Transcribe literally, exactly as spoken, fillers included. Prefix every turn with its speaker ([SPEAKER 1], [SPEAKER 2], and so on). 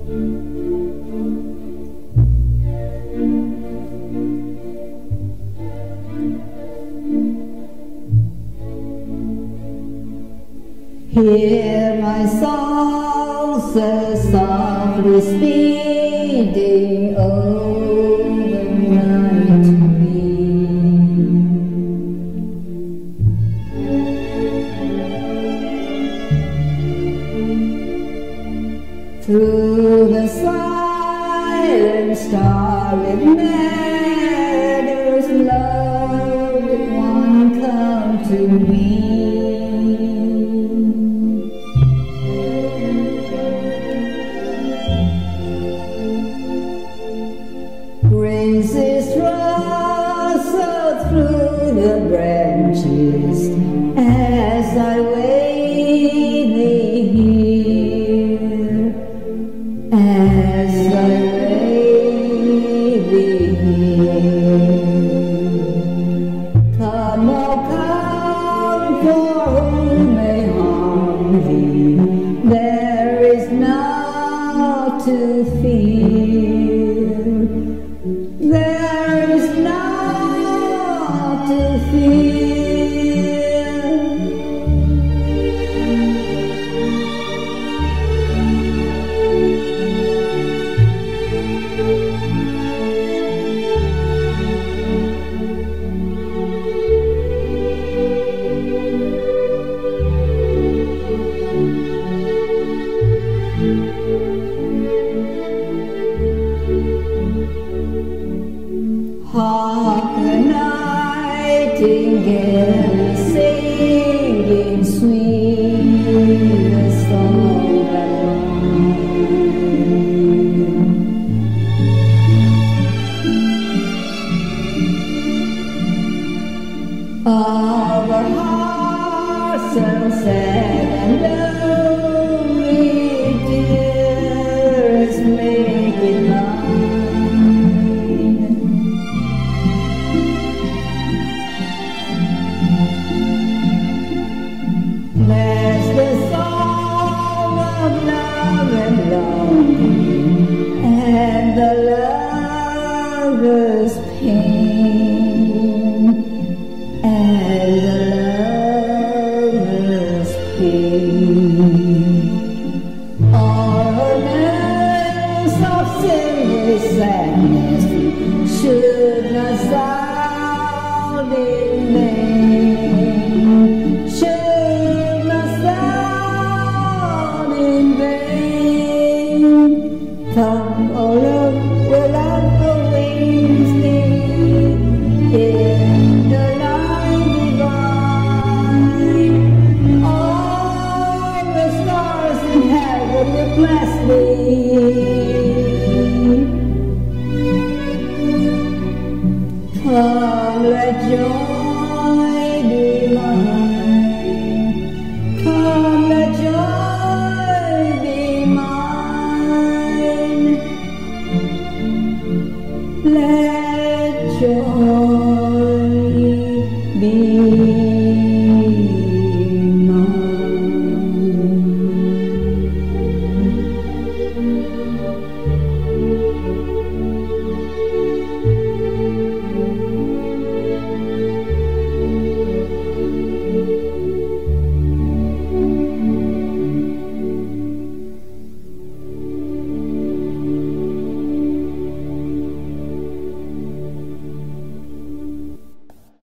[SPEAKER 1] Hear my soul so softly speeding overnight to me. Through the silent starlit meadows, loved one, come to me. Breezes rustle through the branches as I wait thee here, as I wait thee here. Come, oh come, for who may harm thee? There is naught to fear. There is naught to fear. Hark the nightingale singing sweet song that mine. All the hearts so sad and lonely, dearest, make it mine. Bless the song of love and longing, and the lover's pain, and the lover's pain. Ornaments of silver sadness should not sound in vain. Should not sound in vain. Come, O love, where love awaits thee in the light divine. All the stars in heaven will bless thee.